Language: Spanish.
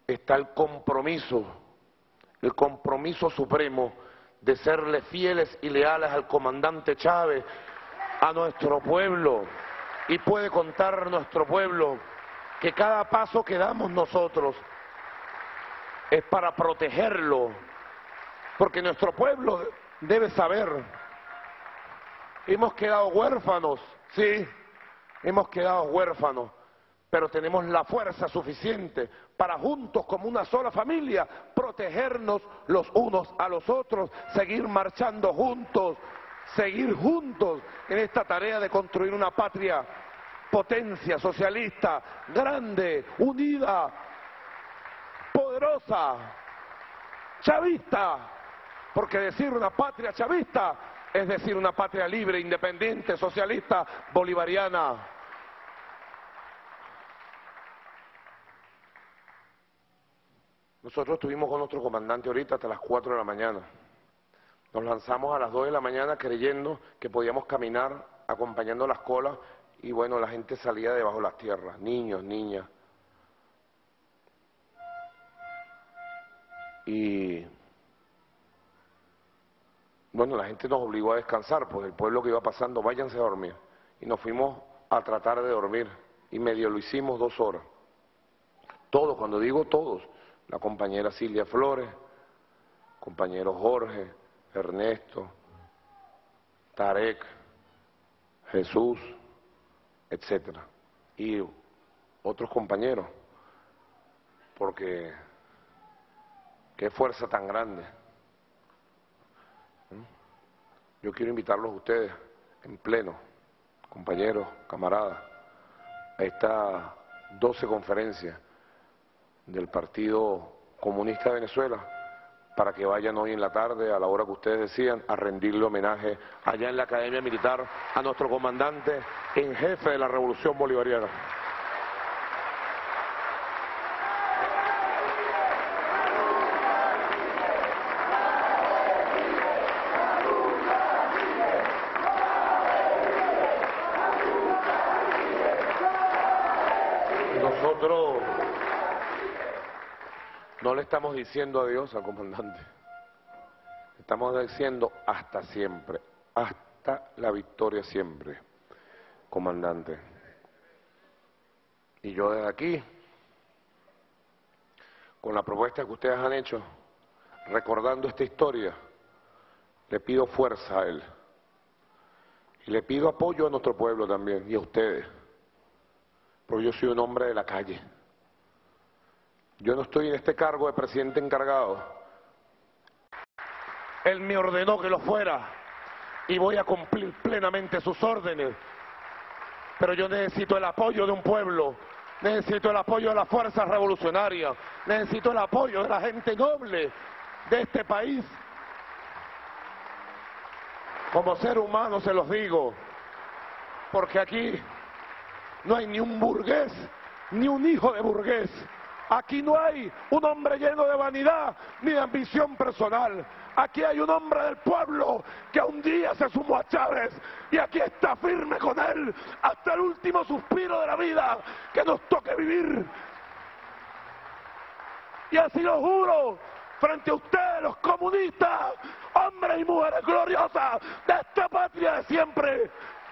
está el compromiso supremo de serle fieles y leales al comandante Chávez, a nuestro pueblo. Y puede contar nuestro pueblo que cada paso que damos nosotros es para protegerlo, porque nuestro pueblo debe saber, hemos quedado huérfanos, sí, hemos quedado huérfanos, pero tenemos la fuerza suficiente para juntos, como una sola familia, protegernos los unos a los otros, seguir marchando juntos, seguir juntos en esta tarea de construir una patria potencia socialista, grande, unida, poderosa, chavista, porque decir una patria chavista es decir una patria libre, independiente, socialista, bolivariana. Nosotros estuvimos con nuestro comandante ahorita hasta las 4 de la mañana. Nos lanzamos a las 2 de la mañana creyendo que podíamos caminar acompañando las colas y bueno, la gente salía debajo de las tierras, niños, niñas. Y bueno, la gente nos obligó a descansar, pues el pueblo que iba pasando, váyanse a dormir. Y nos fuimos a tratar de dormir y medio lo hicimos 2 horas. Todos, cuando digo todos, la compañera Silvia Flores, compañero Jorge, Ernesto, Tarek, Jesús, etcétera, y otros compañeros, porque qué fuerza tan grande. Yo quiero invitarlos a ustedes en pleno, compañeros, camaradas, a estas 12 conferencias del Partido Comunista de Venezuela, para que vayan hoy en la tarde, a la hora que ustedes decían, a rendirle homenaje allá en la Academia Militar a nuestro comandante en jefe de la Revolución Bolivariana. Nosotros no le estamos diciendo adiós al comandante, estamos diciendo hasta siempre, hasta la victoria siempre, comandante. Y yo desde aquí, con la propuesta que ustedes han hecho, recordando esta historia, le pido fuerza a él. Y le pido apoyo a nuestro pueblo también, y a ustedes, porque yo soy un hombre de la calle. Yo no estoy en este cargo de presidente encargado. Él me ordenó que lo fuera y voy a cumplir plenamente sus órdenes. Pero yo necesito el apoyo de un pueblo, necesito el apoyo de las fuerzas revolucionarias, necesito el apoyo de la gente noble de este país. Como ser humano se los digo, porque aquí no hay ni un burgués, ni un hijo de burgués. Aquí no hay un hombre lleno de vanidad ni de ambición personal. Aquí hay un hombre del pueblo que un día se sumó a Chávez y aquí está firme con él hasta el último suspiro de la vida que nos toque vivir. Y así lo juro frente a ustedes, los comunistas, hombres y mujeres gloriosas de esta patria de siempre.